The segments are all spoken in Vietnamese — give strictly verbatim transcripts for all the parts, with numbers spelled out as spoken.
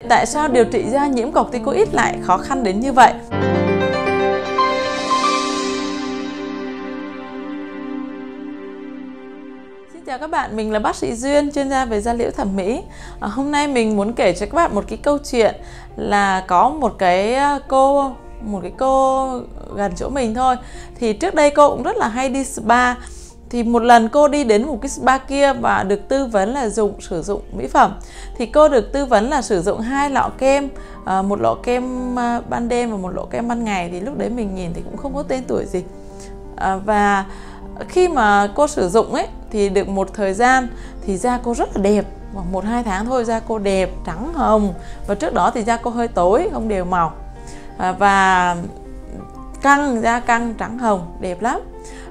Tại sao điều trị da nhiễm corticoid lại khó khăn đến như vậy? Xin chào các bạn, mình là bác sĩ Duyên, chuyên gia về da liễu thẩm mỹ. À, hôm nay mình muốn kể cho các bạn một cái câu chuyện là có một cái cô, một cái cô gần chỗ mình thôi. Thì trước đây cô cũng rất là hay đi spa. Thì một lần cô đi đến một cái spa kia và được tư vấn là dùng sử dụng mỹ phẩm. Thì cô được tư vấn là sử dụng hai lọ kem, một lọ kem ban đêm và một lọ kem ban ngày. Thì lúc đấy mình nhìn thì cũng không có tên tuổi gì. Và khi mà cô sử dụng ấy thì được một thời gian thì da cô rất là đẹp. Khoảng một hai tháng thôi da cô đẹp, trắng hồng. Và trước đó thì da cô hơi tối, không đều màu. Và căng, da căng, trắng hồng, đẹp lắm.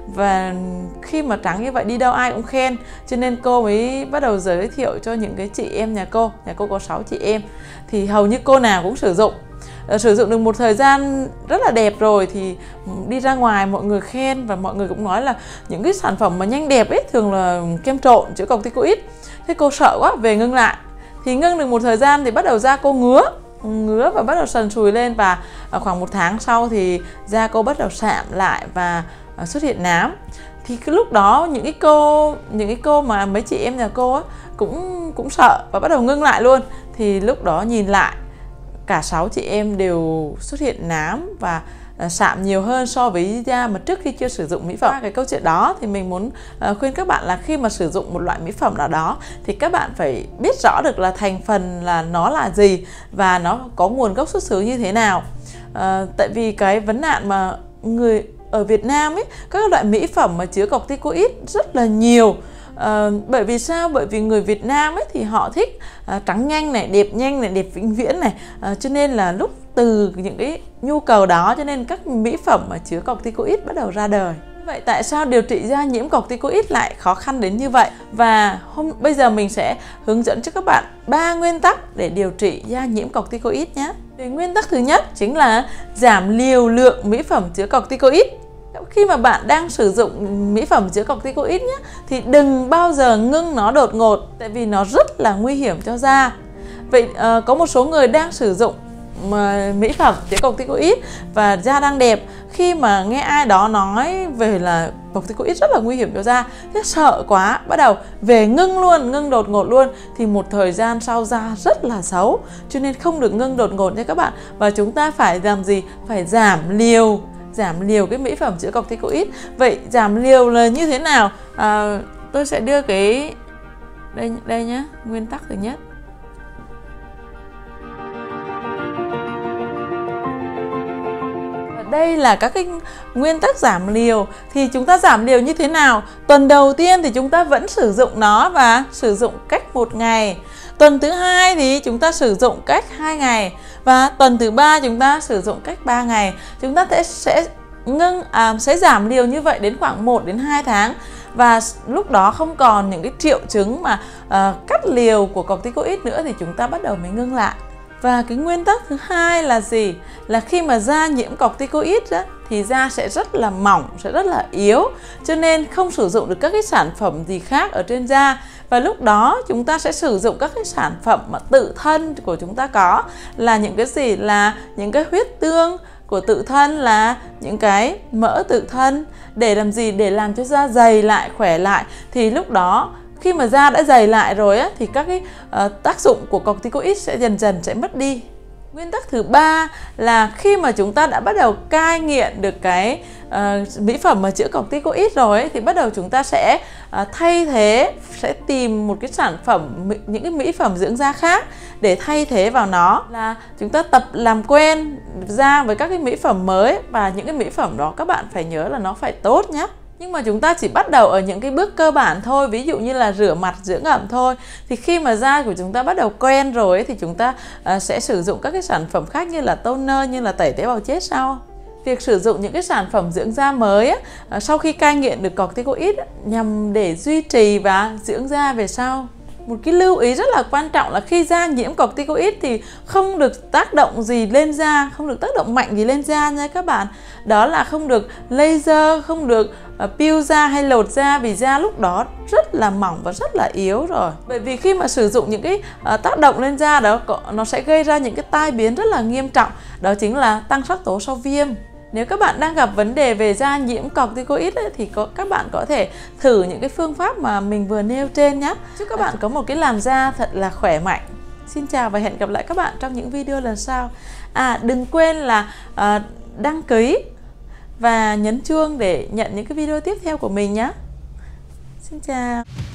Và khi mà trắng như vậy đi đâu ai cũng khen. Cho nên cô mới bắt đầu giới thiệu cho những cái chị em nhà cô. Nhà cô có sáu chị em. Thì hầu như cô nào cũng sử dụng. Sử dụng được một thời gian rất là đẹp rồi thì đi ra ngoài mọi người khen. Và mọi người cũng nói là những cái sản phẩm mà nhanh đẹp ấy thường là kem trộn chữa corticoid. Thế cô sợ quá, về ngưng lại. Thì ngưng được một thời gian thì bắt đầu da cô ngứa ngứa và bắt đầu sần sùi lên. Và khoảng một tháng sau thì da cô bắt đầu sạm lại và xuất hiện nám. Thì cái lúc đó những cái cô những cái cô mà mấy chị em nhà cô á cũng cũng sợ và bắt đầu ngưng lại luôn. Thì lúc đó nhìn lại cả sáu chị em đều xuất hiện nám và sạm nhiều hơn so với da mà trước khi chưa sử dụng mỹ phẩm. Cái câu chuyện đó thì mình muốn khuyên các bạn là khi mà sử dụng một loại mỹ phẩm nào đó thì các bạn phải biết rõ được là thành phần là nó là gì và nó có nguồn gốc xuất xứ như thế nào. À, tại vì cái vấn nạn mà người ở Việt Nam ấy, các loại mỹ phẩm mà chứa corticoid rất là nhiều. À, bởi vì sao? Bởi vì người Việt Nam ấy thì họ thích à, trắng nhanh này, đẹp nhanh này, đẹp vĩnh viễn này. À, cho nên là lúc từ những cái nhu cầu đó cho nên các mỹ phẩm mà chứa corticoid bắt đầu ra đời. Vậy tại sao điều trị da nhiễm corticoid lại khó khăn đến như vậy? Và hôm bây giờ mình sẽ hướng dẫn cho các bạn ba nguyên tắc để điều trị da nhiễm corticoid nhé. Thì nguyên tắc thứ nhất chính là giảm liều lượng mỹ phẩm chứa corticoid. Khi mà bạn đang sử dụng mỹ phẩm chứa corticoid nhé, thì đừng bao giờ ngưng nó đột ngột, tại vì nó rất là nguy hiểm cho da. Vậy uh, có một số người đang sử dụng uh, mỹ phẩm chứa corticoid và da đang đẹp, khi mà nghe ai đó nói về là corticoid rất là nguy hiểm cho da, thế sợ quá, bắt đầu về ngưng luôn, ngưng đột ngột luôn, thì một thời gian sau da rất là xấu. Cho nên không được ngưng đột ngột nha các bạn. Và chúng ta phải làm gì? Phải giảm liều giảm liều cái mỹ phẩm chứa corticoid. Vậy giảm liều là như thế nào? À, tôi sẽ đưa cái đây đây nhé, nguyên tắc thứ nhất. Và đây là các cái nguyên tắc giảm liều. Thì chúng ta giảm liều như thế nào? Tuần đầu tiên thì chúng ta vẫn sử dụng nó và sử dụng cách một ngày. Tuần thứ hai thì chúng ta sử dụng cách hai ngày. Và tuần thứ ba chúng ta sử dụng cách ba ngày. Chúng ta sẽ, sẽ ngưng à, sẽ giảm liều như vậy đến khoảng một đến hai tháng. Và lúc đó không còn những cái triệu chứng mà à, cắt liều của corticoid nữa thì chúng ta bắt đầu mới ngưng lại. Và cái nguyên tắc thứ hai là gì? Là khi mà da nhiễm corticoid á, thì da sẽ rất là mỏng, sẽ rất là yếu. Cho nên không sử dụng được các cái sản phẩm gì khác ở trên da. Và lúc đó chúng ta sẽ sử dụng các cái sản phẩm mà tự thân của chúng ta có. Là những cái gì? Là những cái huyết tương của tự thân, là những cái mỡ tự thân. Để làm gì? Để làm cho da dày lại, khỏe lại. Thì lúc đó khi mà da đã dày lại rồi á, thì các cái uh, tác dụng của corticoid sẽ dần dần sẽ mất đi. Nguyên tắc thứ ba là khi mà chúng ta đã bắt đầu cai nghiện được cái uh, mỹ phẩm mà chữa corticoid rồi ấy, thì bắt đầu chúng ta sẽ uh, thay thế, sẽ tìm một cái sản phẩm, những cái mỹ phẩm dưỡng da khác để thay thế vào nó. Là chúng ta tập làm quen da với các cái mỹ phẩm mới, và những cái mỹ phẩm đó các bạn phải nhớ là nó phải tốt nhé. Nhưng mà chúng ta chỉ bắt đầu ở những cái bước cơ bản thôi, ví dụ như là rửa mặt, dưỡng ẩm thôi. Thì khi mà da của chúng ta bắt đầu quen rồi ấy, thì chúng ta uh, sẽ sử dụng các cái sản phẩm khác như là toner, như là tẩy tế bào chết sau. Việc sử dụng những cái sản phẩm dưỡng da mới ấy, uh, sau khi cai nghiện được corticoid ấy, nhằm để duy trì và dưỡng da về sau. Một cái lưu ý rất là quan trọng là khi da nhiễm corticoid thì không được tác động gì lên da, không được tác động mạnh gì lên da nha các bạn. Đó là không được laser, không được uh, peel da hay lột da, vì da lúc đó rất là mỏng và rất là yếu rồi. Bởi vì khi mà sử dụng những cái uh, tác động lên da đó, nó sẽ gây ra những cái tai biến rất là nghiêm trọng. Đó chính là tăng sắc tố sau viêm. Nếu các bạn đang gặp vấn đề về da nhiễm corticoid ấy, thì có, các bạn có thể thử những cái phương pháp mà mình vừa nêu trên nhé. Chúc các bạn có một cái làn da thật là khỏe mạnh. Xin chào và hẹn gặp lại các bạn trong những video lần sau. À, đừng quên là à, đăng ký và nhấn chuông để nhận những cái video tiếp theo của mình nhé. Xin chào.